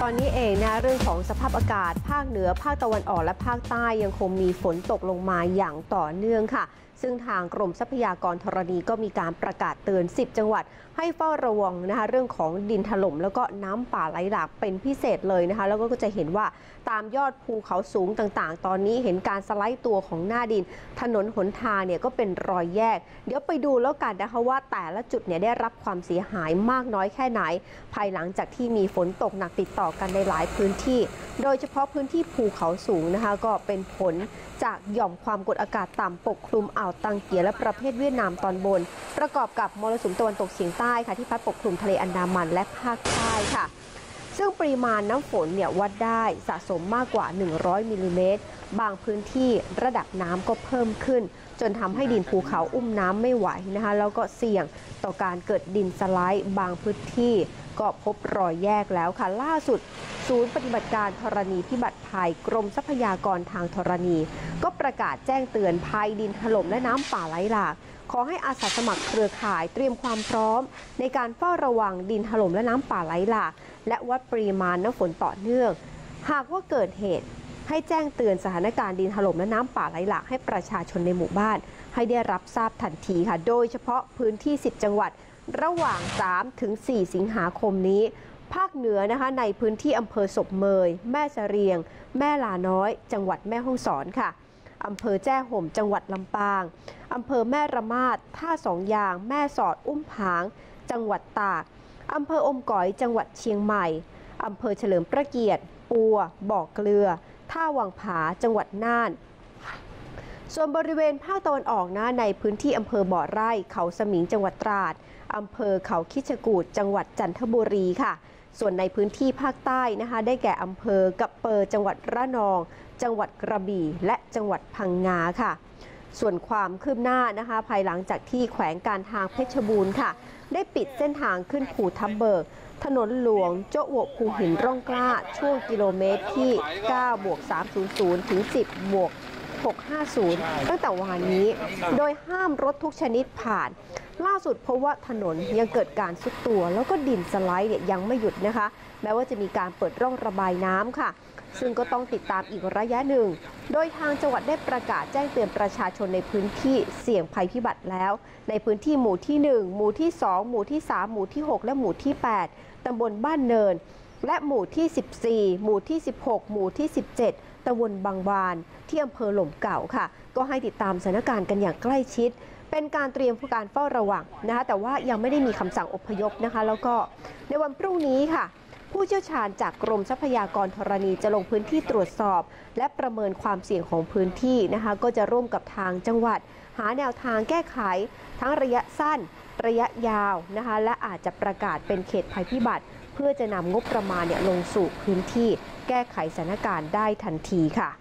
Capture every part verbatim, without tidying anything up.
อนนี้เองนะเรื่องของสภาพอากาศภาคเหนือภาคตะวันออกและภาคใต้ยังคงมีฝนตกลงมาอย่างต่อเนื่องค่ะซึ่งทางกรมทรัพยากรธรณีก็มีการประกาศเตือนสิบจังหวัดให้เฝ้าระวังนะคะเรื่องของดินถล่มแล้วก็น้ำป่าไหลหลากเป็นพิเศษเลยนะคะแล้วก็จะเห็นว่าตามยอดภูเขาสูงต่างๆตอนนี้เห็นการสไลด์ตัวของหน้าดินถนนหนทางเนี่ยก็เป็นรอยแยกเดี๋ยวไปดูแล้วกันนะคะว่าแต่ละจุดเนี่ยได้รับความเสียหายมากน้อยแค่ไหนภายหลังจากที่มีฝนตกหนักติดต่อกันในหลายพื้นที่โดยเฉพาะพื้นที่ภูเขาสูงนะคะก็เป็นผลจากหย่อมความกดอากาศต่ำปกคลุมอ่าวตังเกียและประเทศเวียดนามตอนบนประกอบกับมรสุมตะวันตกเฉียงใต้ค่ะที่พัดปกคลุมทะเลอันดามันและภาคใต้ค่ะซึ่งปริมาณน้ำฝนเนี่ยวัดได้สะสมมากกว่าหนึ่งร้อยมิลลิเมตรบางพื้นที่ระดับน้ำก็เพิ่มขึ้นจนทำให้ดินภูเขาอุ้มน้ำไม่ไหวนะคะแล้วก็เสี่ยงต่อการเกิดดินสไลด์บางพื้นที่ก็พบรอยแยกแล้วค่ะล่าสุดศูนย์ปฏิบัติการธรณีพิบัติภัยกรมทรัพยากรทางธรณีก็ประกาศแจ้งเตือนภัยดินถล่มและน้ำป่าไหลหลากขอให้อาสาสมัครเครือข่ายเตรียมความพร้อมในการเฝ้าระวังดินถล่มและน้ำป่าไหลหลากและวัดปริมาณน้ำฝนต่อเนื่องหากว่าเกิดเหตุให้แจ้งเตือนสถานการณ์ดินถล่มและน้ำป่าไหลหลากให้ประชาชนในหมู่บ้านให้ได้รับทราบทันทีค่ะโดยเฉพาะพื้นที่สิบจังหวัดระหว่าง สามถึงสี่ สิงหาคมนี้ภาคเหนือนะคะในพื้นที่อำเภอศพเมยแม่เสรียงแม่ลาน้อยจังหวัดแม่ฮ่องสอนค่ะอำเภอแจ้ห่มจังหวัดลำปางอำเภอแม่ระมาดท่าสองยางแม่สอดอุ้มผางจังหวัดตากอำเภออมก๋อยจังหวัดเชียงใหม่อำเภอเฉลิมพระเกียรติปัวบ่อเกลือท่าวังผาจังหวัดน่านส่วนบริเวณภาคตะวันออกนะในพื้นที่อำเภอบ่อไร่เขาสมิงจังหวัดตราดอำเภอเขาคิชกูฏจังหวัดจันทบุรีค่ะส่วนในพื้นที่ภาคใต้นะคะได้แก่อำเภอกะเปอจังหวัดระนองจังหวัดกระบี่และจังหวัดพังงาค่ะส่วนความคืบหน้านะคะภายหลังจากที่แขวงการทางเพชรบูรณ์ค่ะได้ปิดเส้นทางขึ้นภูทับเบิกถนนหลวงโจ๊ะโวภูหินร่องกล้าช่วงกิโลเมตรที่เก้าบวกสามร้อยถึงสิบบวกหกร้อยห้าสิบตั้งแต่วานนี้โดยห้ามรถทุกชนิดผ่านล่าสุดพบว่าถนนยังเกิดการซุดตัวแล้วก็ดินสไลด์เนี่ยยังไม่หยุดนะคะแม้ว่าจะมีการเปิดร่องระบายน้ำค่ะซึ่งก็ต้องติดตามอีกระยะหนึ่งโดยทางจังหวัดได้ประกาศแจ้งเตือนประชาชนในพื้นที่เสี่ยงภัยพิบัติแล้วในพื้นที่หมู่ที่หนึ่งหมู่ที่สองหมู่ที่สามหมู่ที่หกและหมู่ที่แปดตำบลบ้านเนินและหมู่ที่สิบสี่หมู่ที่สิบหกหมู่ที่สิบเจ็ดตำบลบางวานที่อำเภอหล่มเก่าค่ะก็ให้ติดตามสถานการณ์กันอย่างใกล้ชิดเป็นการเตรียมการเฝ้าระวังนะคะแต่ว่ายังไม่ได้มีคำสั่งอพยพนะคะแล้วก็ในวันพรุ่งนี้ค่ะผู้เชี่ยวชาญจากกรมทรัพยากรธรณีจะลงพื้นที่ตรวจสอบและประเมินความเสี่ยงของพื้นที่นะคะก็จะร่วมกับทางจังหวัดหาแนวทางแก้ไขทั้งระยะสั้นระยะยาวนะคะและอาจจะประกาศเป็นเขตภัยพิบัติเพื่อจะนำงบประมาณเนี่ยลงสู่พื้นที่แก้ไขสถานการณ์ได้ทันทีค่ะ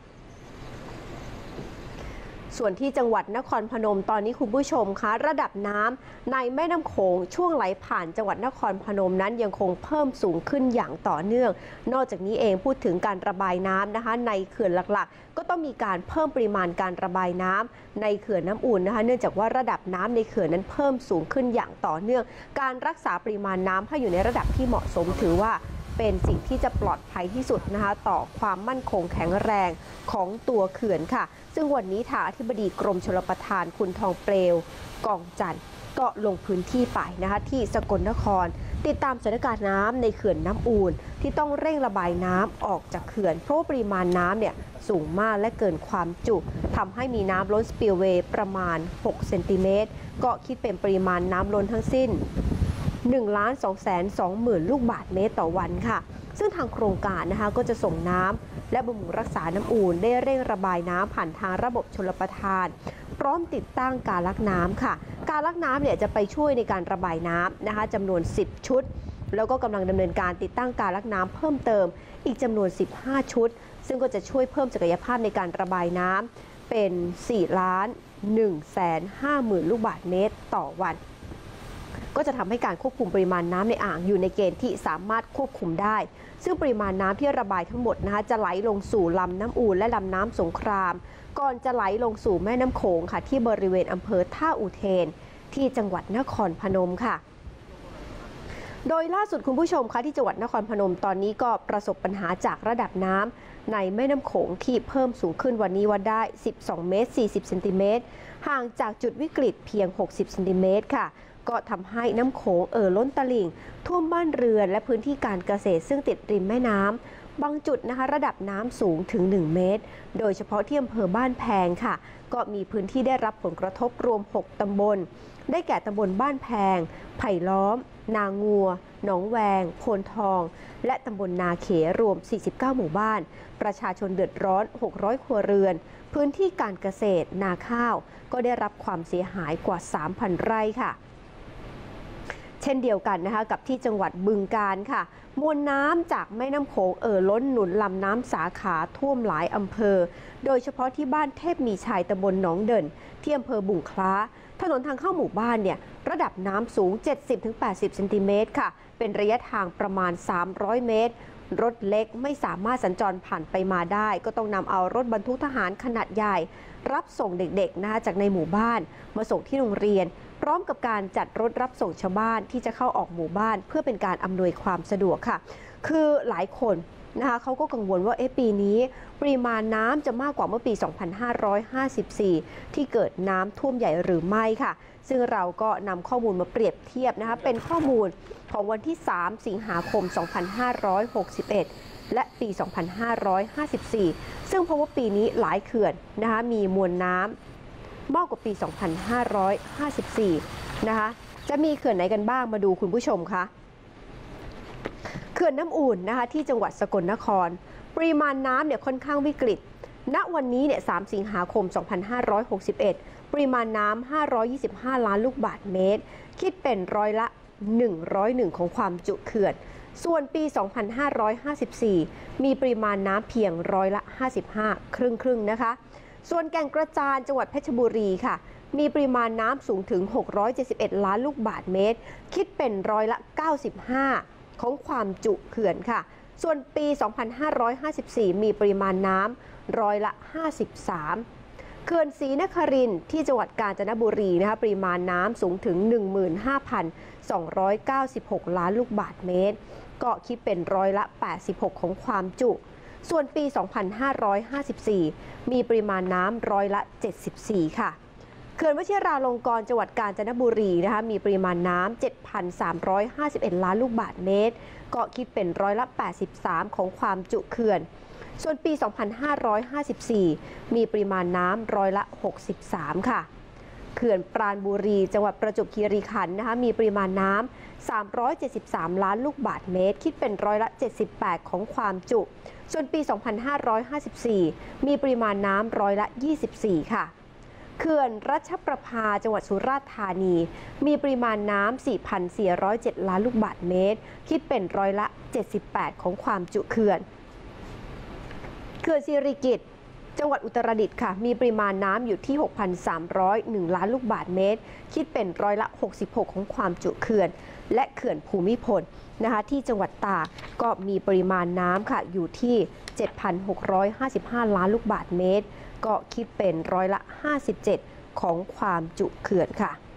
ส่วนที่จังหวัดนครพนมตอนนี้คุณผู้ชมคะระดับน้ำในแม่น้ำโขงช่วงไหลผ่านจังหวัดนครพนมนั้นยังคงเพิ่มสูงขึ้นอย่างต่อเนื่องนอกจากนี้เองพูดถึงการระบายน้ำนะคะในเขื่อนหลักๆก็ต้องมีการเพิ่มปริมาณการระบายน้ำในเขื่อนน้ำอุ่นนะคะเนื่องจากว่าระดับน้ำในเขื่อนนั้นเพิ่มสูงขึ้นอย่างต่อเนื่องการรักษาปริมาณน้ำให้อยู่ในระดับที่เหมาะสมถือว่าเป็นสิ่งที่จะปลอดภัยที่สุดนะคะต่อความมั่นคงแข็งแรงของตัวเขื่อนค่ะซึ่งวันนี้ทางอธิบดีกรมชลประทานคุณทองเปลวกองจันทร์ก็ลงพื้นที่ไปนะคะที่สกลนครติดตามสถานการณ์น้ำในเขื่อนน้ำอู่นที่ต้องเร่งระบายน้ำออกจากเขื่อนเพราะว่าปริมาณน้ำเนี่ยสูงมากและเกินความจุทำให้มีน้ำล้นสปิลเวย์ประมาณหกเซนติเมตรก็คิดเป็นปริมาณน้ำล้นทั้งสิ้นหนึ่งล้านสองแสนสองหมื่นลูกบาศก์เมตรต่อวันค่ะซึ่งทางโครงการนะคะก็จะส่งน้ำและบำรุงรักษาน้ำอู่นได้เร่งระบายน้ำผ่านทางระบบชลประทานพร้อมติดตั้งการลักน้ำค่ะการลักน้ำเนี่ยจะไปช่วยในการระบายน้ำนะคะจำนวนสิบชุดแล้วก็กำลังดำเนินการติดตั้งการลักน้ำเพิ่มเติมอีกจำนวนสิบห้าชุดซึ่งก็จะช่วยเพิ่มศักยภาพในการระบายน้ำเป็นสี่ล้านหนึ่งแสนห้าหมื่นลูกบาศก์เมตรต่อวันก็จะทำให้การควบคุมปริมาณน้ำในอ่างอยู่ในเกณฑ์ที่สามารถควบคุมได้ซึ่งปริมาณน้ำที่ระบายทั้งหมดนะคะจะไหลลงสู่ลำน้ำอู่นและลำน้ำสงครามก่อนจะไหลลงสู่แม่น้ำโขงค่ะที่บริเวณอำเภอท่าอุเทนที่จังหวัดนครพนมค่ะโดยล่าสุดคุณผู้ชมคะที่จังหวัดนครพนมตอนนี้ก็ประสบปัญหาจากระดับน้ำในแม่น้ำโขงที่เพิ่มสูงขึ้นวันนี้วัดได้สิบสองเมตรสี่สิบเซนติเมตรห่างจากจุดวิกฤตเพียงหกสิบเซนติเมตรค่ะก็ทำให้น้ำโขงเอ่อล้นตลิ่งท่วมบ้านเรือนและพื้นที่การเกษตรซึ่งติดริมแม่น้ำบางจุดนะคะระดับน้ำสูงถึงหนึ่งเมตรโดยเฉพาะที่อำเภอบ้านแพงค่ะก็มีพื้นที่ได้รับผลกระทบรวมหกตำบลได้แก่ตำบลบ้านแพงไผ่ล้อมนางัวหนองแวงโพนทองและตำบลนาเขรวมสี่สิบเก้าหมู่บ้านประชาชนเดือดร้อนหกร้อยครัวเรือนพื้นที่การเกษตรนาข้าวก็ได้รับความเสียหายกว่า สามพัน ไร่ค่ะเช่นเดียวกันนะคะกับที่จังหวัดบึงกาฬค่ะมวลน้ำจากแม่น้ำโขงเอ่อล้นหนุนลำน้ำสาขาท่วมหลายอำเภอโดยเฉพาะที่บ้านเทพมีชัยตำบลหนองเด่นที่อำเภอบุงคล้าถนนทางเข้าหมู่บ้านเนี่ยระดับน้ำสูง เจ็ดสิบถึงแปดสิบ เซนติเมตรค่ะเป็นระยะทางประมาณสามร้อยเมตรรถเล็กไม่สามารถสัญจรผ่านไปมาได้ก็ต้องนำเอารถบรรทุกทหารขนาดใหญ่รับส่งเด็กๆนะคะจากในหมู่บ้านมาส่งที่โรงเรียนพร้อมกับการจัดรถรับส่งชาวบ้านที่จะเข้าออกหมู่บ้านเพื่อเป็นการอำนวยความสะดวกค่ะคือหลายคนนะคะเขาก็กังวลว่าเอ๊ะปีนี้ปริมาณน้ำจะมากกว่าเมื่อปี สองพันห้าร้อยห้าสิบสี่ ที่เกิดน้ำท่วมใหญ่หรือไม่ค่ะซึ่งเราก็นำข้อมูลมาเปรียบเทียบนะคะเป็นข้อมูลของวันที่ สาม สิงหาคม สองพันห้าร้อยหกสิบเอ็ด และปี สองพันห้าร้อยห้าสิบสี่ ซึ่งเพราะว่าปีนี้หลายเขื่อนนะคะมีมวลน้ำมากกว่าปี สองพันห้าร้อยห้าสิบสี่ นะคะจะมีเขื่อนไหนกันบ้างมาดูคุณผู้ชมคะเขื่อนน้ำอุ่นนะคะที่จังหวัดสกลนครปริมาณน้ำเนี่ยค่อนข้างวิกฤตณวันนี้เนี่ย สาม สิงหาคม สองพันห้าร้อยหกสิบเอ็ด ปริมาณน้ำ ห้าร้อยยี่สิบห้า ล้านลูกบาศก์เมตรคิดเป็นร้อยละ หนึ่งร้อยเอ็ด ของความจุเขื่อนส่วนปี สองพันห้าร้อยห้าสิบสี่ มีปริมาณน้ำเพียงร้อยละ ห้าสิบห้า ครึ่งครึ่งนะคะส่วนแก่งกระจานจังหวัดเพชรบุรีค่ะมีปริมาณน้ำสูงถึงหกร้อยเจ็ดสิบเอ็ด ล้านลูกบาศก์เมตรคิดเป็นร้อยละ เก้าสิบห้า ของความจุเขื่อนค่ะส่วนปี สองพันห้าร้อยห้าสิบสี่ มีปริมาณน้ำร้อยละ ห้าสิบสาม เขื่อนศรีนครินทร์ที่จังหวัดกาญจนบุรีนะคะปริมาณน้ำสูงถึง หนึ่งหมื่นห้าพันสองร้อยเก้าสิบหก ล้านลูกบาศก์เมตรก็คิดเป็นร้อยละ แปดสิบหก ของความจุส่วนปี สองพันห้าร้อยห้าสิบสี่ มีปริมาณน้ำร้อยละ เจ็ดสิบสี่ ค่ะเขื่อนวชิราลงกรณ์จังหวัดกาญจนบุรีนะคะมีปริมาณน้ำ เจ็ดพันสามร้อยห้าสิบเอ็ด ล้านลูกบาศก์เมตรก็คิดเป็นร้อยละ แปดสิบสาม ของความจุเขื่อนส่วนปี สองพันห้าร้อยห้าสิบสี่ มีปริมาณน้ำร้อยละ หกสิบสาม ค่ะเขื่อนปราณบุรีจังหวัดประจวบคีรีขันธ์นะคะมีปริมาณน้ำ สามร้อยเจ็ดสิบสาม ล้านลูกบาศก์เมตรคิดเป็นร้อยละ เจ็ดสิบแปด ของความจุส่วนปี สองพันห้าร้อยห้าสิบสี่ มีปริมาณน้ำร้อยละ ยี่สิบสี่ ค่ะเขื่อนรัชประภาจังหวัดสุราษฎร์ธานีมีปริมาณน้ำ สี่พันสี่ร้อยเจ็ด ล้านลูกบาศก์เมตรคิดเป็นร้อยละ เจ็ดสิบแปด ของความจุเขื่อนเขื่อนสิริกิติ์จังหวัดอุตรดิตถ์ค่ะมีปริมาณน้ำอยู่ที่ หกพันสามร้อยเอ็ด ล้านลูกบาศก์เมตรคิดเป็นร้อยละ หกสิบหก ของความจุเขื่อนและเขื่อนภูมิพลนะคะที่จังหวัดตากก็มีปริมาณน้ำค่ะอยู่ที่ เจ็ดพันหกร้อยห้าสิบห้า ล้านลูกบาศก์เมตรก็คิดเป็นร้อยละ ห้าสิบเจ็ด ของความจุเขื่อนค่ะ